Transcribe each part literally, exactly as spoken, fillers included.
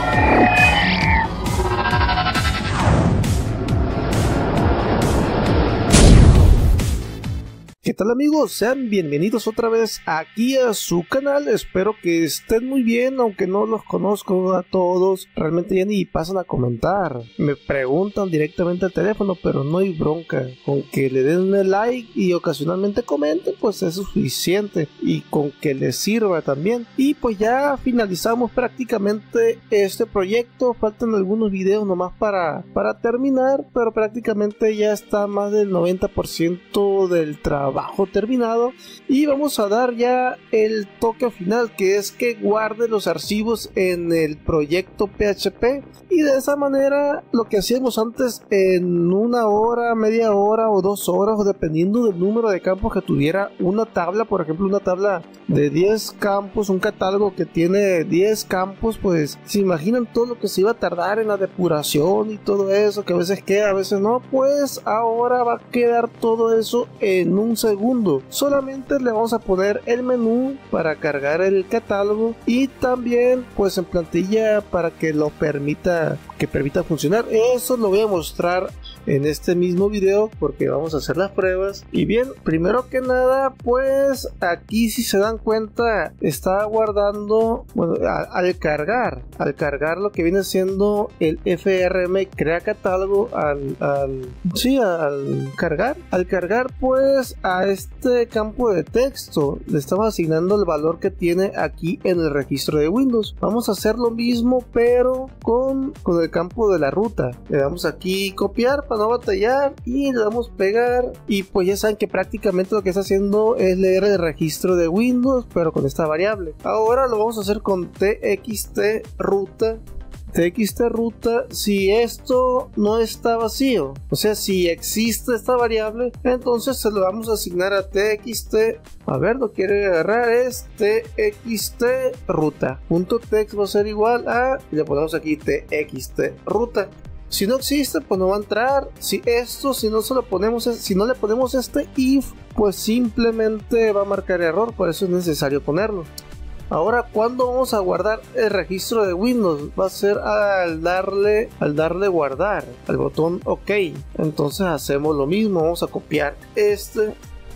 ¿Qué tal amigos? Sean bienvenidos otra vez aquí a su canal. Espero que estén muy bien, aunque no los conozco a todos. Realmente ya ni pasan a comentar. Me preguntan directamente al teléfono, pero no hay bronca. Con que le den un like y ocasionalmente comenten, pues es suficiente. Y con que les sirva también. Y pues ya finalizamos prácticamente este proyecto. Faltan algunos videos nomás para, para terminar, pero prácticamente ya está más del noventa por ciento del trabajo terminado, y vamos a dar ya el toque final, que es que guarde los archivos en el proyecto P H P, y de esa manera lo que hacíamos antes en una hora, media hora o dos horas, o dependiendo del número de campos que tuviera una tabla. Por ejemplo, una tabla de diez campos, un catálogo que tiene diez campos, pues se imaginan todo lo que se iba a tardar en la depuración y todo eso, que a veces queda, a veces no. Pues ahora va a quedar todo eso en un segundo. Solamente le vamos a poner el menú para cargar el catálogo, y también pues en plantilla para que lo permita que permita funcionar. Eso lo voy a mostrar en este mismo video porque vamos a hacer las pruebas. Y bien, primero que nada, pues aquí, si se dan cuenta, está guardando, bueno, a, al cargar al cargar lo que viene siendo el F R M crea catálogo, al, al sí, al cargar al cargar pues a este campo de texto le estamos asignando el valor que tiene aquí en el registro de Windows. Vamos a hacer lo mismo, pero con, con el campo de la ruta. Le damos aquí copiar para no batallar y le damos pegar, y pues ya saben que prácticamente lo que está haciendo es leer el registro de Windows, pero con esta variable. Ahora lo vamos a hacer con txt ruta. txt ruta, si esto no está vacío, o sea, si existe esta variable, entonces se lo vamos a asignar a txt, a ver, lo quiere agarrar, es txt ruta punto text, va a ser igual a, y le ponemos aquí txt ruta. Si no existe, pues no va a entrar. Si esto, si no se lo ponemos, si no le ponemos este if, pues simplemente va a marcar error. Por eso es necesario ponerlo. Ahora, ¿cuándo vamos a guardar el registro de Windows? Va a ser al darle, al darle guardar, al botón OK. Entonces hacemos lo mismo, vamos a copiar este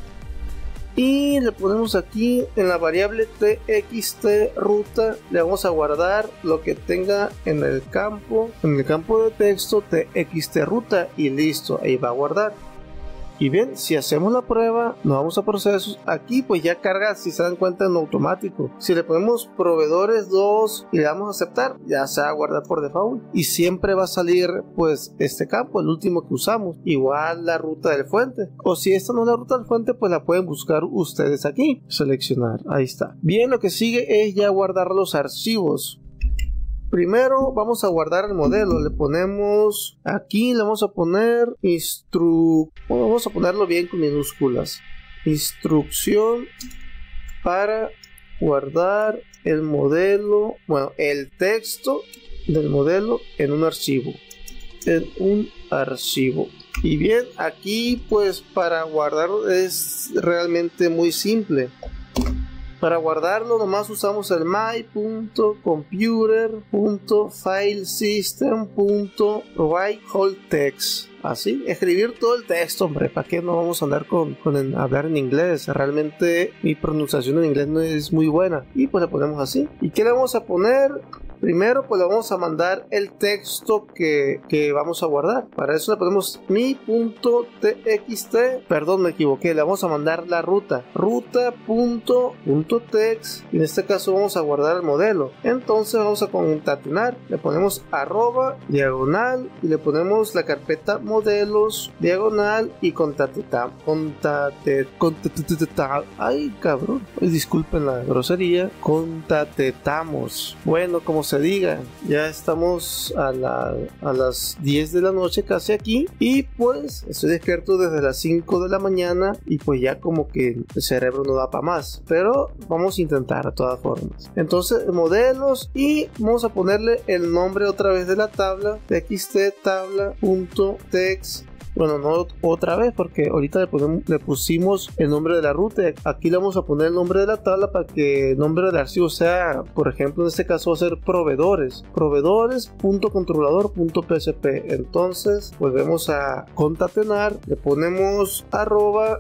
y le ponemos aquí en la variable txt ruta, le vamos a guardar lo que tenga en el campo, en el campo de texto txt ruta, y listo, ahí va a guardar. Y bien, si hacemos la prueba, nos vamos a procesos, aquí pues ya carga, si se dan cuenta, en automático. Si le ponemos proveedores dos y le damos a aceptar, ya se va a guardar por default, y siempre va a salir pues este campo, el último que usamos, igual la ruta del fuente. O si esta no es la ruta del fuente, pues la pueden buscar ustedes aquí, seleccionar, ahí está. Bien, lo que sigue es ya guardar los archivos. Primero vamos a guardar el modelo, le ponemos aquí, le vamos a poner instru... bueno, vamos a ponerlo bien con minúsculas, instrucción para guardar el modelo, bueno, el texto del modelo en un archivo, en un archivo. Y bien, aquí pues para guardarlo es realmente muy simple. Para guardarlo nomás usamos el my.computer.filesystem.provide_whole_text. Así, escribir todo el texto, hombre, ¿para qué no vamos a andar con, con el, hablar en inglés? Realmente mi pronunciación en inglés no es muy buena. Y pues le ponemos así. ¿Y qué le vamos a poner? Primero pues le vamos a mandar el texto que, que vamos a guardar. Para eso le ponemos mi.txt, perdón, me equivoqué, le vamos a mandar la ruta, ruta.text, y en este caso vamos a guardar el modelo. Entonces vamos a concatenar, le ponemos arroba, diagonal, y le ponemos la carpeta modelos, diagonal, y contateta, contate, contateta, ay cabrón, disculpen la grosería, contatetamos. Bueno, como se diga, ya estamos a, la, a las diez de la noche casi aquí, y pues estoy despierto desde las cinco de la mañana, y pues ya como que el cerebro no da para más, pero vamos a intentar de todas formas. Entonces modelos, y vamos a ponerle el nombre otra vez de la tabla, txt tabla.text Bueno, no otra vez, porque ahorita le, ponemos, le pusimos el nombre de la ruta. Aquí le vamos a poner el nombre de la tabla para que el nombre del archivo sea, por ejemplo, en este caso va a ser proveedores. Proveedores.controlador.php. Entonces volvemos a concatenar, le ponemos arroba.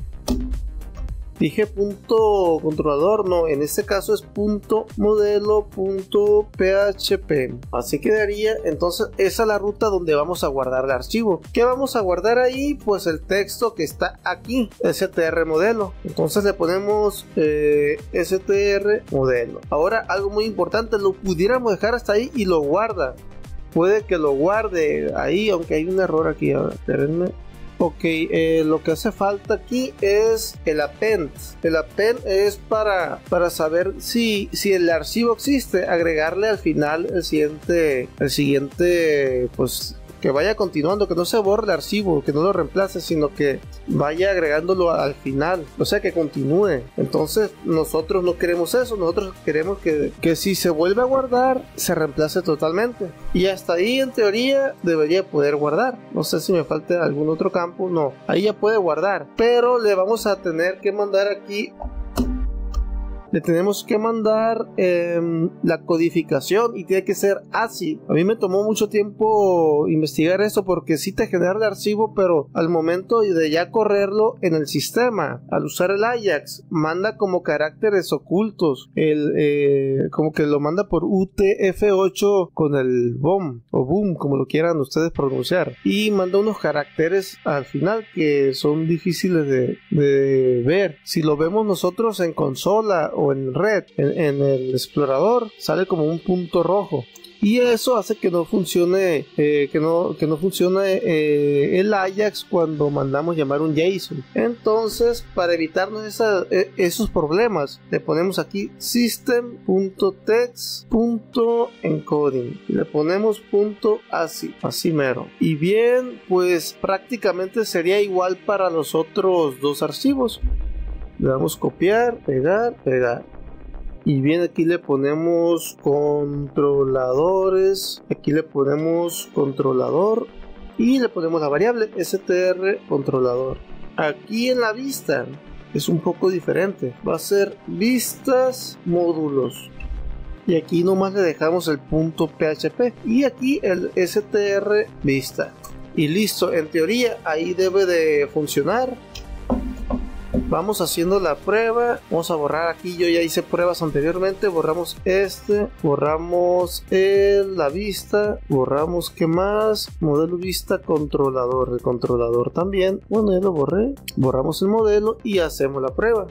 Dije punto controlador, no, en este caso es punto modelo punto php. Así quedaría. Entonces esa es la ruta donde vamos a guardar el archivo. ¿Qué vamos a guardar ahí? Pues el texto que está aquí, str modelo. Entonces le ponemos eh, str modelo. Ahora algo muy importante, lo pudiéramos dejar hasta ahí y lo guarda. Puede que lo guarde ahí, aunque hay un error aquí. Ahora, espérenme. Ok, eh, lo que hace falta aquí es el append. El append es para, para saber si, si el archivo existe, agregarle al final el siguiente, el siguiente, pues que vaya continuando, que no se borre el archivo, que no lo reemplace, sino que vaya agregándolo al final, o sea, que continúe. Entonces nosotros no queremos eso, nosotros queremos que, que si se vuelve a guardar, se reemplace totalmente. Y hasta ahí en teoría debería poder guardar. No sé si me falta algún otro campo, no, ahí ya puede guardar, pero le vamos a tener que mandar aquí. Le tenemos que mandar eh, la codificación y tiene que ser así. A mí me tomó mucho tiempo investigar esto porque sí te genera el archivo, pero al momento de ya correrlo en el sistema, al usar el Ajax, manda como caracteres ocultos. El, eh, como que lo manda por U T F ocho con el boom o boom, como lo quieran ustedes pronunciar. Y manda unos caracteres al final que son difíciles de, de ver. Si lo vemos nosotros en consola o en red, en, en el explorador, sale como un punto rojo. Y eso hace que no funcione, eh, que no, que no funcione eh, el Ajax cuando mandamos llamar un JSON. Entonces, para evitarnos esa, eh, esos problemas, le ponemos aquí system.text.encoding y le ponemos punto así, así mero. Y bien, pues prácticamente sería igual para los otros dos archivos. Le damos copiar, pegar, pegar. Y bien, aquí le ponemos controladores. Aquí le ponemos controlador. Y le ponemos la variable str controlador. Aquí en la vista es un poco diferente. Va a ser vistas módulos. Y aquí nomás le dejamos el punto php. Y aquí el str vista. Y listo, en teoría ahí debe de funcionar. Vamos haciendo la prueba. Vamos a borrar aquí. Yo ya hice pruebas anteriormente. Borramos este. Borramos el, la vista. Borramos qué más. Modelo vista controlador. El controlador también. Bueno, ya lo borré. Borramos el modelo y hacemos la prueba.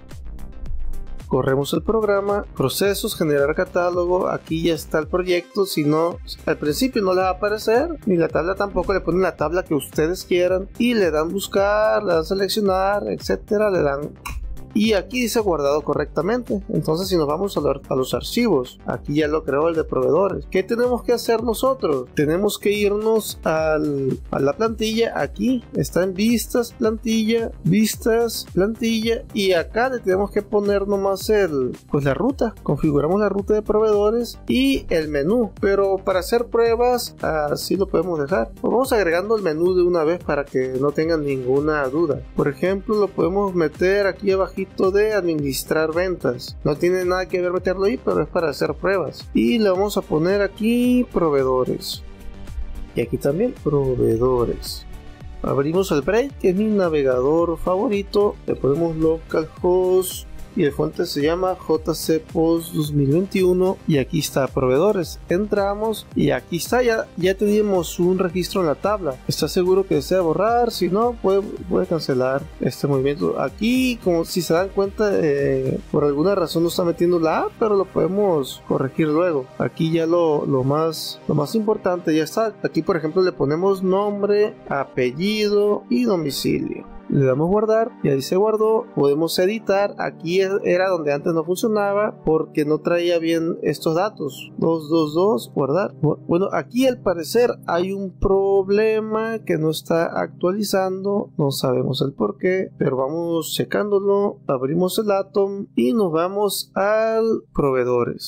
Corremos el programa, procesos, generar catálogo. Aquí ya está el proyecto. Si no, al principio no le va a aparecer, ni la tabla tampoco. Le ponen la tabla que ustedes quieran y le dan buscar, le dan seleccionar, etcétera. Le dan. Y aquí dice guardado correctamente. Entonces si nos vamos a, lo, a los archivos, aquí ya lo creó el de proveedores. ¿Qué tenemos que hacer nosotros? Tenemos que irnos al, a la plantilla. Aquí está en vistas, plantilla, vistas, plantilla. Y acá le tenemos que poner nomás el, pues la ruta. Configuramos la ruta de proveedores y el menú. Pero para hacer pruebas, así lo podemos dejar. Vamos agregando el menú de una vez para que no tengan ninguna duda. Por ejemplo, lo podemos meter aquí abajo de administrar ventas. No tiene nada que ver meterlo ahí, pero es para hacer pruebas. Y le vamos a poner aquí proveedores. Y aquí también proveedores. Abrimos el Brave, que es mi navegador favorito. Le ponemos localhost y el fuente se llama J C Post dos mil veintiuno. Y aquí está proveedores. Entramos y aquí está, ya, ya tenemos un registro en la tabla. ¿Está seguro que desea borrar? Si no, puede, puede cancelar este movimiento. Aquí, como si se dan cuenta, eh, por alguna razón no está metiendo la A, pero lo podemos corregir luego. Aquí ya lo, lo, más, lo más importante ya está. Aquí, por ejemplo, le ponemos nombre, apellido y domicilio. Le damos guardar y ahí se guardó. Podemos editar. Aquí era donde antes no funcionaba porque no traía bien estos datos. dos dos dos, guardar. Bueno, aquí al parecer hay un problema que no está actualizando. No sabemos el por qué, pero vamos checándolo. Abrimos el Atom y nos vamos al proveedores.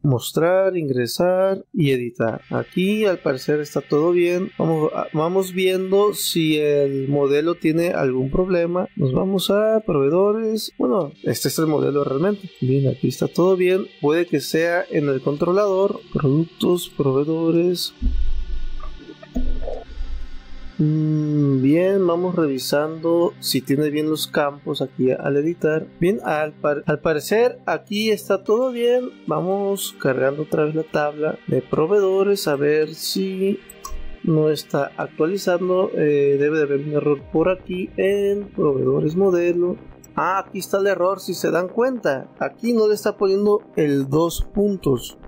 mostrar, ingresar y editar. Aquí al parecer está todo bien. Vamos, vamos viendo si el modelo tiene algún problema. Nos vamos a proveedores. Bueno, este es el modelo realmente. Bien, aquí está todo bien. Puede que sea en el controlador. Productos, proveedores. Bien, vamos revisando si tiene bien los campos aquí al editar. Bien, al, par al parecer aquí está todo bien. Vamos cargando otra vez la tabla de proveedores a ver si no está actualizando. Eh, debe de haber un error por aquí en proveedores modelo. Ah, aquí está el error, si se dan cuenta. Aquí no le está poniendo el dos puntos.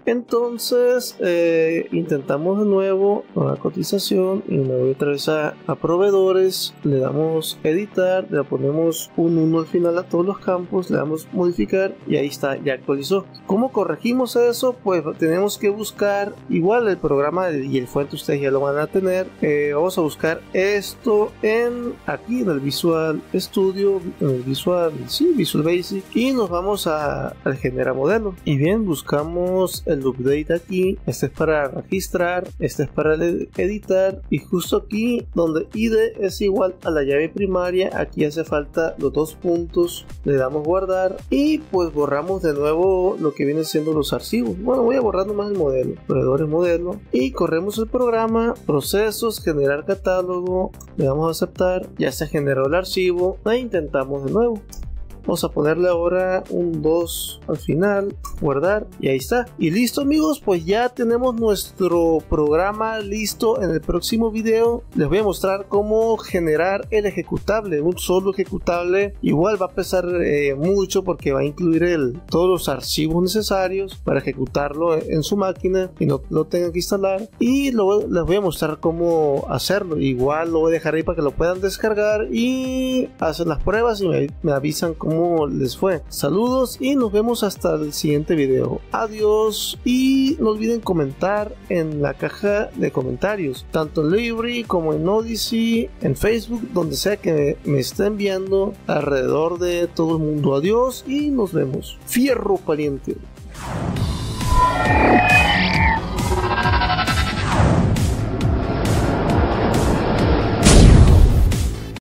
Entonces eh, intentamos de nuevo una cotización y me voy otra vez a, a proveedores, le damos editar, le ponemos un uno al final a todos los campos, le damos modificar y ahí está, ya actualizó. ¿Cómo corregimos eso? Pues tenemos que buscar igual el programa y el fuente, ustedes ya lo van a tener. Eh, vamos a buscar esto en aquí en el Visual Studio, en el Visual, sí, Visual Basic, y nos vamos a, al generar modelo. Y bien, buscamos el el update aquí. Este es para registrar, este es para editar, y justo aquí donde I D es igual a la llave primaria, aquí hace falta los dos puntos, le damos guardar y pues borramos de nuevo lo que viene siendo los archivos. Bueno, voy a borrar nomás el modelo, proveedores modelo, y corremos el programa, procesos, generar catálogo, le damos a aceptar, ya se generó el archivo e intentamos de nuevo. Vamos a ponerle ahora un dos al final, guardar, y ahí está. Y listo, amigos, pues ya tenemos nuestro programa listo. En el próximo video les voy a mostrar cómo generar el ejecutable, un solo ejecutable. Igual va a pesar eh, mucho porque va a incluir el, todos los archivos necesarios para ejecutarlo en, en su máquina y no lo tengan que instalar. Y lo, les voy a mostrar cómo hacerlo. Igual lo voy a dejar ahí para que lo puedan descargar y hacen las pruebas y me, me avisan cómo les fue. Saludos y nos vemos hasta el siguiente video. Adiós, y no olviden comentar en la caja de comentarios, tanto en Libri como en Odyssey, en Facebook, donde sea que me estén viendo alrededor de todo el mundo. Adiós y nos vemos. Fierro pariente.